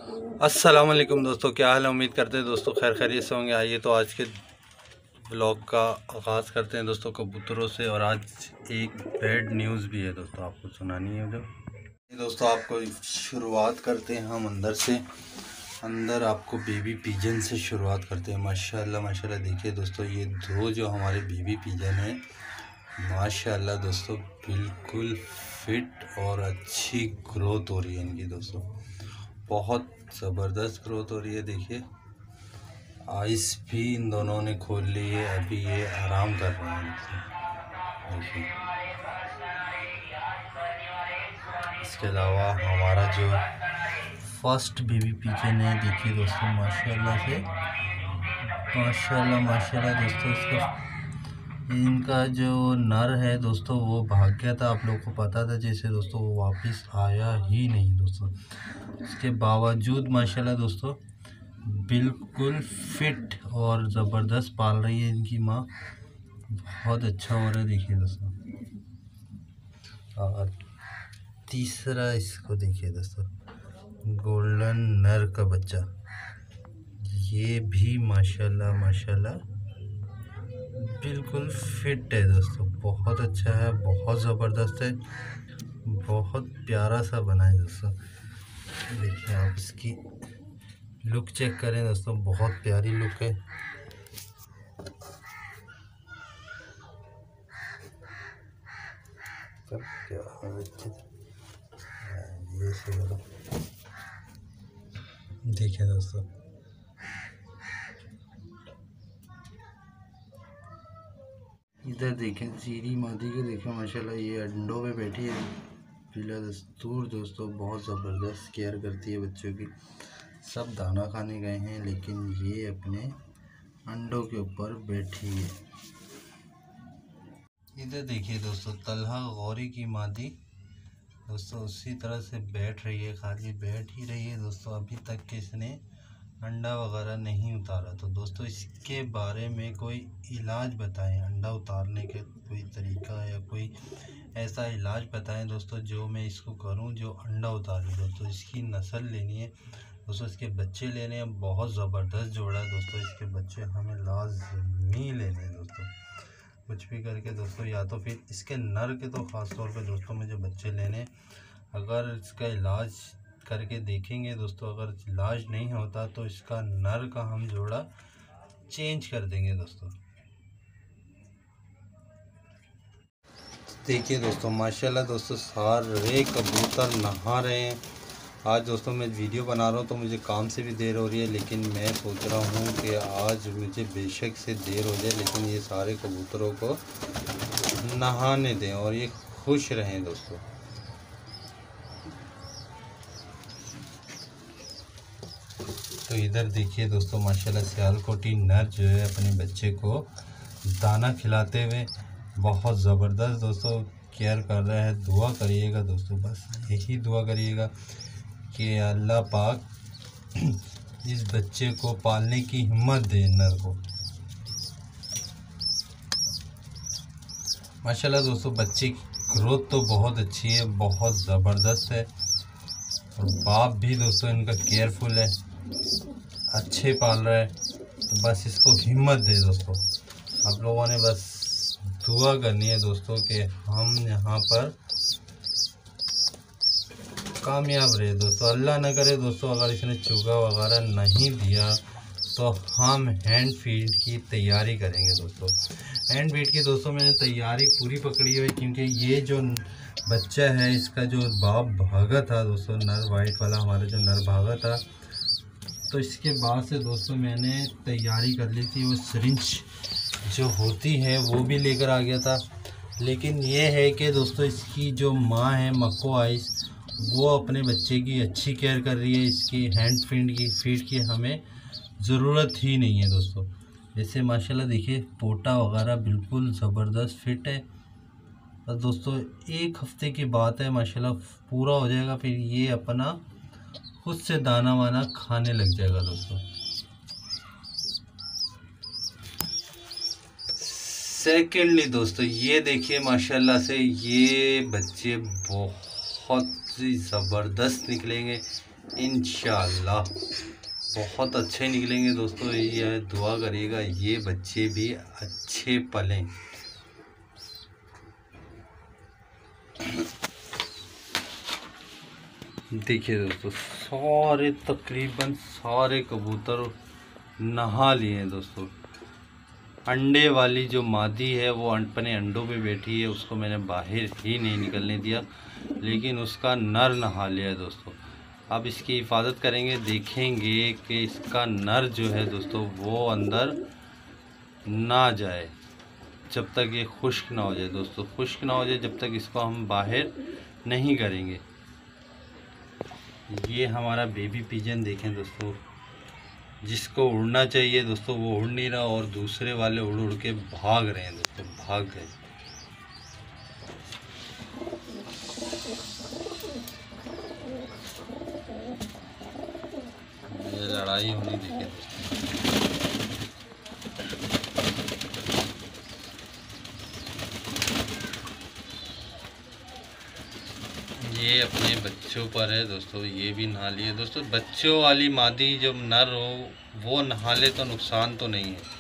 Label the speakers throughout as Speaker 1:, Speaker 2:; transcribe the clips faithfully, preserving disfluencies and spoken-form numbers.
Speaker 1: अस्सलाम वालेकुम दोस्तों, क्या हाल है। उम्मीद करते हैं दोस्तों खैर खैरियत से होंगे। आइए तो आज के ब्लॉग का आगाज़ करते हैं दोस्तों कबूतरों से। और आज एक बैड न्यूज़ भी है दोस्तों, आपको सुनानी है। जो दोस्तों आपको शुरुआत करते हैं हम अंदर से। अंदर आपको बेबी पिजन से शुरुआत करते हैं। माशाल्लाह माशाल्लाह देखिए दोस्तों, ये दो जो हमारे बेबी पिजन हैं माशाल्लाह दोस्तों बिल्कुल फिट और अच्छी ग्रोथ हो रही है इनकी दोस्तों, बहुत ज़बरदस्त ग्रोथ हो रही है। देखिए आइस भी इन दोनों ने खोल ली है, अभी ये आराम कर रहे हैं। देखिए इसके अलावा हमारा जो फर्स्ट बेबी पिजन है, देखिए दोस्तों माशाल्लाह से माशाल्लाह माशाल्लाह दोस्तों, इसका इनका जो नर है दोस्तों वो भाग गया था, आप लोगों को पता था जैसे दोस्तों, वो वापस आया ही नहीं दोस्तों। इसके बावजूद माशाल्लाह दोस्तों बिल्कुल फिट और ज़बरदस्त पाल रही है इनकी माँ, बहुत अच्छा हो रहा है। देखिए दोस्तों, और तीसरा इसको देखिए दोस्तों, गोल्डन नर का बच्चा, ये भी माशाल्लाह माशाल्लाह बिल्कुल फिट है दोस्तों, बहुत अच्छा है, बहुत ज़बरदस्त है, बहुत प्यारा सा बना है दोस्तों। देखिए आप इसकी लुक चेक करें दोस्तों, बहुत प्यारी लुक है। देखिए दोस्तों इधर देखें सीरी मादी को, देखें माशाल्लाह ये अंडों में बैठी है। पीला दस्तूर दोस्तों बहुत ज़बरदस्त केयर करती है बच्चों की। सब दाना खाने गए हैं लेकिन ये अपने अंडों के ऊपर बैठी है। इधर देखिए दोस्तों तलहा गौरी की मादी दोस्तों उसी तरह से बैठ रही है, खाली बैठ ही रही है दोस्तों, अभी तक कि इसने अंडा वगैरह नहीं उतारा। तो दोस्तों इसके बारे में कोई इलाज बताएं, अंडा उतारने के कोई तरीका या कोई ऐसा इलाज बताएं दोस्तों जो मैं इसको करूं जो अंडा उतारे। दोस्तों इसकी नस्ल लेनी है दोस्तों, इसके बच्चे लेने हैं। बहुत ज़बरदस्त जोड़ा है दोस्तों, इसके बच्चे हमें लाजमी लेने हैं दोस्तों, कुछ भी करके दोस्तों, या तो फिर इसके नर के तो ख़ास तौर पे दोस्तों मुझे बच्चे लेने। अगर इसका इलाज करके देखेंगे दोस्तों, अगर इलाज नहीं होता तो इसका नर का हम जोड़ा चेंज कर देंगे दोस्तों। देखिए दोस्तों माशाल्लाह दोस्तों सारे कबूतर नहा रहे हैं। आज दोस्तों मैं वीडियो बना रहा हूँ तो मुझे काम से भी देर हो रही है, लेकिन मैं सोच रहा हूँ कि आज मुझे बेशक से देर हो जाए लेकिन ये सारे कबूतरों को नहाने दें और ये खुश रहें दोस्तों। तो इधर देखिए दोस्तों माशाल्लाह सियालकोटी नर जो है अपने बच्चे को दाना खिलाते हुए बहुत ज़बरदस्त दोस्तों केयर कर रहा है। दुआ करिएगा दोस्तों, बस यही दुआ करिएगा कि अल्लाह पाक इस बच्चे को पालने की हिम्मत दे नर को। माशाल्लाह दोस्तों बच्चे की ग्रोथ तो बहुत अच्छी है, बहुत ज़बरदस्त है, और बाप भी दोस्तों इनका केयरफुल है, अच्छे पाल रहा है। तो बस इसको हिम्मत दे दोस्तों, आप लोगों ने बस दुआ करनी है दोस्तों कि हम यहाँ पर कामयाब रहे दोस्तों। अल्लाह न करे दोस्तों अगर इसने चूगा वगैरह नहीं दिया तो हम हैंड फीड की तैयारी करेंगे दोस्तों। हैंड फीड की दोस्तों मैंने तैयारी पूरी पकड़ी हुई, क्योंकि ये जो बच्चा है इसका जो बाप भागा था दोस्तों, नर वाइट वाला हमारा जो नर भागा था, तो इसके बाद से दोस्तों मैंने तैयारी कर ली थी। वो सिरिंज जो होती है वो भी लेकर आ गया था, लेकिन ये है कि दोस्तों इसकी जो माँ है मक्को आइस, वो अपने बच्चे की अच्छी केयर कर रही है। इसकी हैंड फीड की फीड की हमें ज़रूरत ही नहीं है दोस्तों। जैसे माशाल्लाह देखिए पोटा वगैरह बिल्कुल ज़बरदस्त फिट है। और दोस्तों एक हफ्ते की बात है, माशाल्लाह पूरा हो जाएगा, फिर ये अपना खुद से दाना वाना खाने लग जाएगा दोस्तों। सेकेंडली दोस्तों ये देखिए माशाल्लाह से ये बच्चे बहुत ही ज़बरदस्त निकलेंगे। इंशाल्लाह बहुत अच्छे निकलेंगे दोस्तों। ये दुआ करिएगा ये बच्चे भी अच्छे पलें। देखिए दोस्तों सारे तकरीबन सारे कबूतर नहा लिए हैं दोस्तों। अंडे वाली जो मादी है वो अपने अंडों पे बैठी है, उसको मैंने बाहर ही नहीं निकलने दिया, लेकिन उसका नर नहा लिया है दोस्तों। अब इसकी हिफाजत करेंगे, देखेंगे कि इसका नर जो है दोस्तों वो अंदर ना जाए जब तक ये खुश्क ना हो जाए दोस्तों। खुश्क ना हो जाए जब तक इसको हम बाहर नहीं करेंगे। ये हमारा बेबी पिजन देखें दोस्तों, जिसको उड़ना चाहिए दोस्तों वो उड़ नहीं रहा और दूसरे वाले उड़ उड़ के भाग रहे हैं दोस्तों, भाग गए। ये लड़ाई होनी देखिए दोस्तों। ये अपने बच्चों पर है दोस्तों, ये भी नहा लिए दोस्तों। बच्चों वाली मादी जब नर हो वो नहा ले तो नुकसान तो नहीं है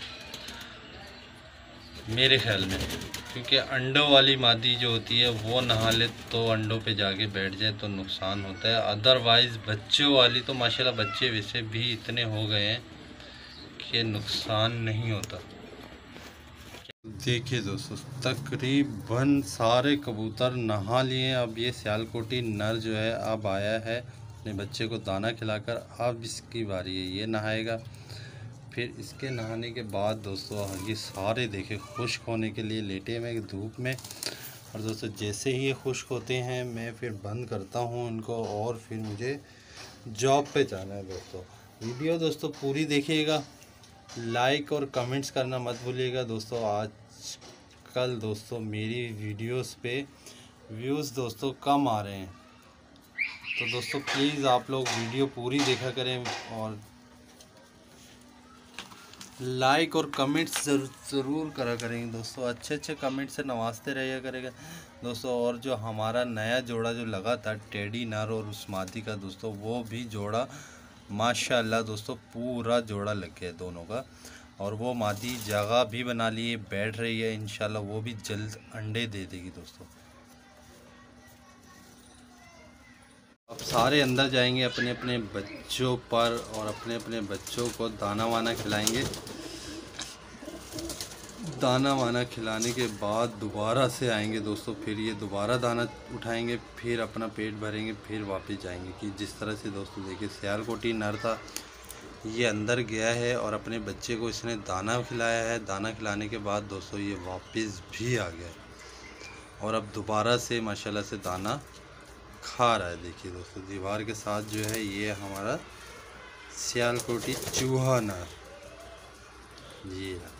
Speaker 1: मेरे ख्याल में, क्योंकि अंडों वाली मादी जो होती है वो नहा ले तो अंडों पे जाके बैठ जाए तो नुकसान होता है। अदरवाइज़ बच्चों वाली तो माशाल्लाह बच्चे वैसे भी इतने हो गए हैं कि नुकसान नहीं होता। देखिए दोस्तों तकरीबन सारे कबूतर नहा लिए। अब ये सियालकोटी नर जो है अब आया है अपने बच्चे को दाना खिलाकर, अब इसकी बारी है, ये नहाएगा। फिर इसके नहाने के बाद दोस्तों ये सारे देखे खुश्क होने के लिए लेटे में धूप में। और दोस्तों जैसे ही ये खुश्क होते हैं मैं फिर बंद करता हूँ इनको और फिर मुझे जॉब पे जाना है दोस्तों। वीडियो दोस्तों पूरी देखिएगा, लाइक और कमेंट्स करना मत भूलिएगा दोस्तों। आज कल दोस्तों मेरी वीडियोस पे व्यूज़ दोस्तों कम आ रहे हैं, तो दोस्तों प्लीज़ आप लोग वीडियो पूरी देखा करें और लाइक और कमेंट्स ज़रूर ज़रूर करा करेंगे दोस्तों। अच्छे अच्छे कमेंट से नवाजते रहिए करेगा दोस्तों। और जो हमारा नया जोड़ा जो लगा था टेडी नर और उस मादी का दोस्तों, वो भी जोड़ा माशाल्लाह दोस्तों पूरा जोड़ा लग गया दोनों का। और वो मादी जगह भी बना लिए, बैठ रही है, इंशाल्लाह वो भी जल्द अंडे दे देगी दोस्तों। अब सारे अंदर जाएंगे अपने अपने बच्चों पर और अपने अपने बच्चों को दाना वाना खिलाएंगे। दाना वाना खिलाने के बाद दोबारा से आएंगे दोस्तों, फिर ये दोबारा दाना उठाएंगे, फिर अपना पेट भरेंगे, फिर वापस जाएंगे। कि जिस तरह से दोस्तों देखिए सियालकोटी नर था, ये अंदर गया है और अपने बच्चे को इसने दाना खिलाया है। दाना खिलाने के बाद दोस्तों ये वापस भी आ गया और अब दोबारा से माशाल्लाह से दाना खा रहा है। देखिए दोस्तों दीवार के साथ जो है ये हमारा सियालकोटी चूहा नर जी है।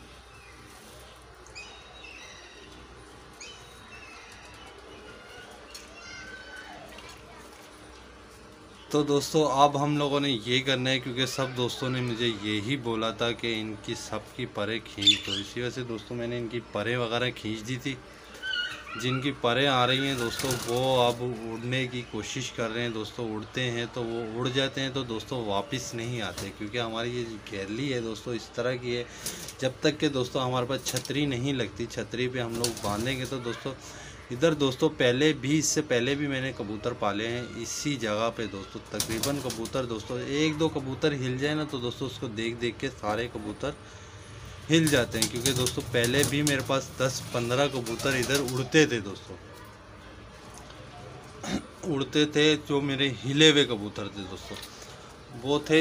Speaker 1: तो दोस्तों अब हम लोगों ने ये करना है, क्योंकि सब दोस्तों ने मुझे यही बोला था कि इनकी सबकी परें खींच, तो इसी वजह से दोस्तों मैंने इनकी परें वगैरह खींच दी थी। जिनकी परें आ रही हैं दोस्तों वो अब उड़ने की कोशिश कर रहे हैं दोस्तों। उड़ते हैं तो वो उड़ जाते हैं तो दोस्तों वापस नहीं आते, क्योंकि हमारी ये गैलरी है दोस्तों इस तरह की है। जब तक के दोस्तों हमारे पास छतरी नहीं लगती, छतरी पे हम लोग बांधेंगे तो दोस्तों इधर दोस्तों पहले भी इससे पहले भी मैंने कबूतर पाले हैं इसी जगह पे दोस्तों। तकरीबन कबूतर दोस्तों एक दो कबूतर हिल जाए ना तो दोस्तों उसको देख देख के सारे कबूतर हिल जाते हैं, क्योंकि दोस्तों पहले भी मेरे पास दस पंद्रह कबूतर इधर उड़ते थे दोस्तों, उड़ते थे जो मेरे हिले हुए कबूतर थे दोस्तों वो थे।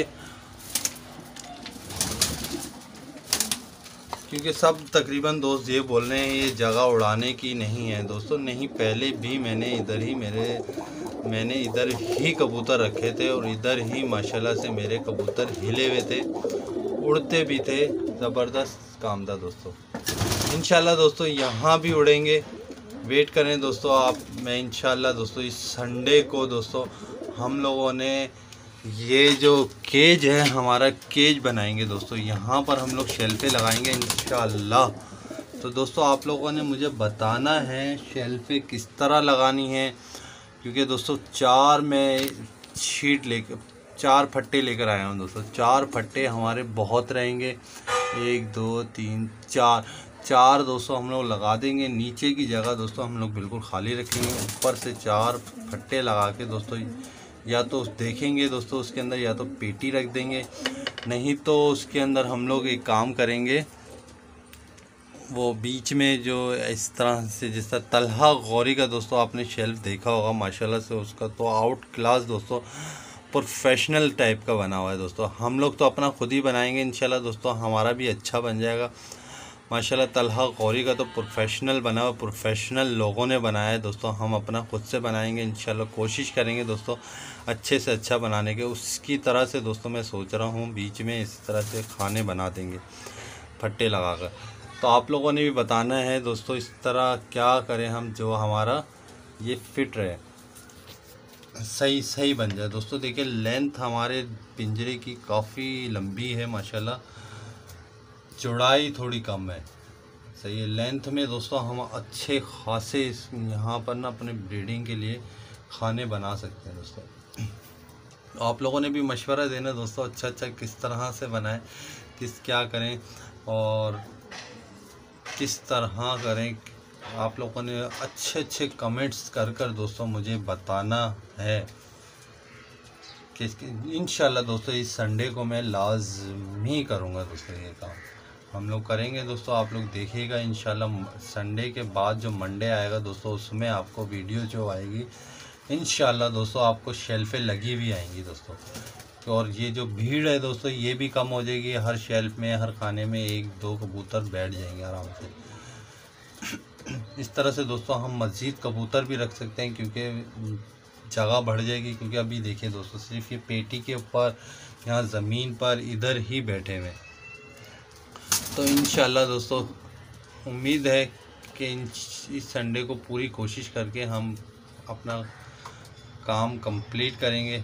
Speaker 1: क्योंकि सब तकरीबन दोस्त ये बोल रहे हैं ये जगह उड़ाने की नहीं है दोस्तों। नहीं, पहले भी मैंने इधर ही मेरे मैंने इधर ही कबूतर रखे थे और इधर ही माशाल्लाह से मेरे कबूतर हिले हुए थे, उड़ते भी थे, ज़बरदस्त काम था दोस्तों। इंशाल्लाह दोस्तों यहाँ भी उड़ेंगे, वेट करें दोस्तों आप। मैं इंशाल्लाह दोस्तों इस संडे को दोस्तों हम लोगों ने ये जो केज है हमारा केज बनाएंगे दोस्तों। यहाँ पर हम लोग शेल्फे लगाएंगे इंशाल्लाह। तो दोस्तों आप लोगों ने मुझे बताना है शेल्फे किस तरह लगानी है, क्योंकि दोस्तों चार मैं शीट लेकर चार फट्टे लेकर आया हूँ दोस्तों। चार फट्टे हमारे बहुत रहेंगे, एक दो तीन चार चार दोस्तों हम लोग लगा देंगे। नीचे की जगह दोस्तों हम लोग बिल्कुल खाली रखेंगे, ऊपर से चार फट्टे लगा के दोस्तों या तो देखेंगे दोस्तों उसके अंदर या तो पेटी रख देंगे, नहीं तो उसके अंदर हम लोग एक काम करेंगे, वो बीच में जो इस तरह से जिस तरह तलहा गौरी का दोस्तों आपने शेल्फ देखा होगा माशाल्लाह से, उसका तो आउट क्लास दोस्तों प्रोफेशनल टाइप का बना हुआ है दोस्तों। हम लोग तो अपना खुद ही बनाएंगे इंशाल्लाह दोस्तों, हमारा भी अच्छा बन जाएगा माशाल्लाह। तलहा गौरी का तो प्रोफेशनल बना हुआ, प्रोफेशनल लोगों ने बनाया है दोस्तों। हम अपना खुद से बनाएंगे इंशाल्लाह, कोशिश करेंगे दोस्तों अच्छे से अच्छा बनाने के। उसकी तरह से दोस्तों मैं सोच रहा हूँ बीच में इस तरह से खाने बना देंगे फट्टे लगाकर। तो आप लोगों ने भी बताना है दोस्तों इस तरह क्या करें हम जो हमारा ये फिट रहे, सही सही बन जाए दोस्तों। देखिए लेंथ हमारे पिंजरे की काफ़ी लंबी है माशाल्लाह, चौड़ाई थोड़ी कम है, सही है। लेंथ में दोस्तों हम अच्छे खासे यहाँ पर ना अपने ब्रीडिंग के लिए खाने बना सकते हैं दोस्तों। आप लोगों ने भी मशवरा देना दोस्तों अच्छा अच्छा किस तरह से बनाएं, किस क्या करें और किस तरह करें। आप लोगों ने अच्छे अच्छे कमेंट्स कर कर दोस्तों मुझे बताना है कि इंशाल्लाह दोस्तों इस संडे को मैं लाजमी करूँगा दोस्तों ये काम हम लोग करेंगे दोस्तों। आप लोग देखिएगा इंशाल्लाह संडे के बाद जो मंडे आएगा दोस्तों उसमें आपको वीडियो जो आएगी इंशाल्लाह दोस्तों आपको शेल्फें लगी हुई आएंगी दोस्तों। और ये जो भीड़ है दोस्तों ये भी कम हो जाएगी, हर शेल्फ में हर खाने में एक दो कबूतर बैठ जाएंगे आराम से। इस तरह से दोस्तों हम मज़ीद कबूतर भी रख सकते हैं क्योंकि जगह बढ़ जाएगी। क्योंकि अभी देखिए दोस्तों सिर्फ ये पेटी के ऊपर यहाँ ज़मीन पर इधर ही बैठे हुए। तो इंशाल्लाह दोस्तों उम्मीद है कि इस संडे को पूरी कोशिश करके हम अपना काम कंप्लीट करेंगे।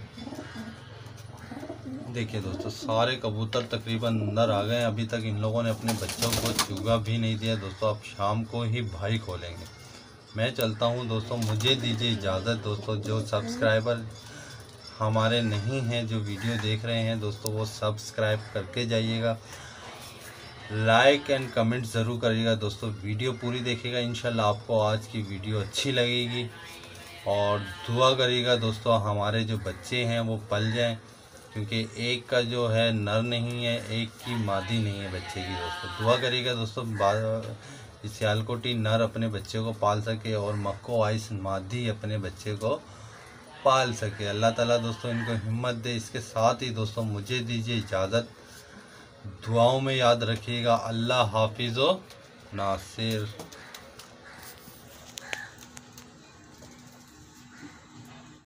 Speaker 1: देखिए दोस्तों सारे कबूतर तकरीबन अंदर आ गए, अभी तक इन लोगों ने अपने बच्चों को चूगा भी नहीं दिया दोस्तों। अब शाम को ही भाई खोलेंगे। मैं चलता हूं दोस्तों, मुझे दीजिए इजाज़त दोस्तों। जो सब्सक्राइबर हमारे नहीं हैं जो वीडियो देख रहे हैं दोस्तों वो सब्सक्राइब करके जाइएगा, लाइक एंड कमेंट ज़रूर करिएगा दोस्तों। वीडियो पूरी देखिएगा, इंशाल्लाह आपको आज की वीडियो अच्छी लगेगी। और दुआ करिएगा दोस्तों हमारे जो बच्चे हैं वो पल जाएं, क्योंकि एक का जो है नर नहीं है, एक की मादी नहीं है बच्चे की दोस्तों। दुआ करिएगा दोस्तों सियालकोटी नर अपने बच्चे को पाल सके और मक्को आइस मादी अपने बच्चे को पाल सके। अल्लाह ताला दोस्तों इनको हिम्मत दे। इसके साथ ही दोस्तों मुझे दीजिए इजाज़त, दुआओं में याद रखिएगा। अल्लाह हाफिज़ व नासिर।